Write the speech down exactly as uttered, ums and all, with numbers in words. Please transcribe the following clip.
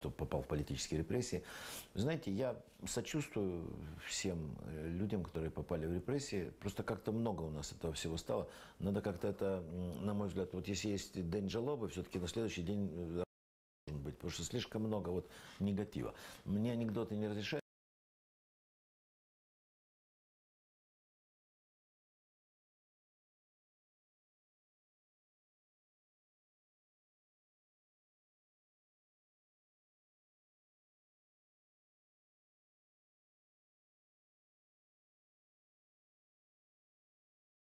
кто попал в политические репрессии. Знаете, я сочувствую всем людям, которые попали в репрессии. Просто как-то много у нас этого всего стало. Надо как-то это, на мой взгляд, вот если есть день жалобы, все-таки на следующий день должен быть, потому что слишком много вот негатива. Мне анекдоты не разрешают.